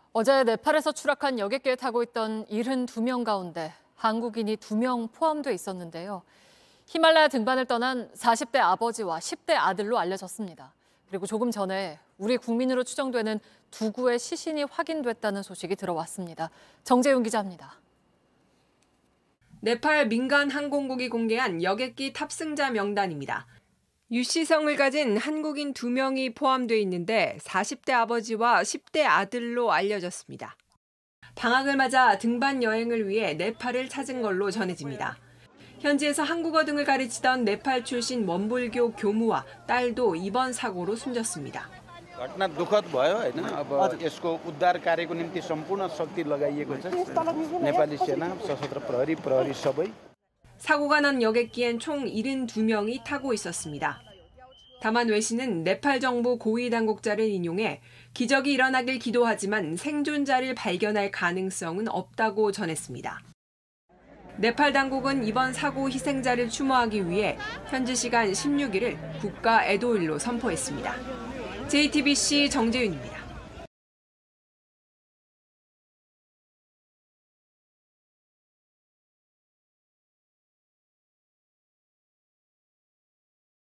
어제 네팔에서 추락한 여객기에 타고 있던 72명 가운데 한국인이 2명 포함돼 있었는데요. 히말라야 등반을 떠난 40대 아버지와 10대 아들로 알려졌습니다. 그리고 조금 전에 우리 국민으로 추정되는 두 구의 시신이 확인됐다는 소식이 들어왔습니다. 정재윤 기자입니다. 네팔 민간 항공국이 공개한 여객기 탑승자 명단입니다. 유씨성을 가진 한국인 2명이 포함돼 있는데 40대 아버지와 10대 아들로 알려졌습니다. 방학을 맞아 등반 여행을 위해 네팔을 찾은 걸로 전해집니다. 현지에서 한국어 등을 가르치던 네팔 출신 원불교 교무와 딸도 이번 사고로 숨졌습니다. घटना दुःखद भयो हैन अब यसको उद्धार कार्यको निम्ति सम्पूर्ण शक्ति लगाइएको छ नेपाली सेना सशस्त्र प्रहरी सबै 사고가 난 여객기엔 총 72명이 타고 있었습니다. 다만 외신은 네팔 정부 고위 당국자를 인용해 기적이 일어나길 기도하지만 생존자를 발견할 가능성은 없다고 전했습니다. 네팔 당국은 이번 사고 희생자를 추모하기 위해 현지 시간 16일을 국가 애도일로 선포했습니다. JTBC 정재윤입니다.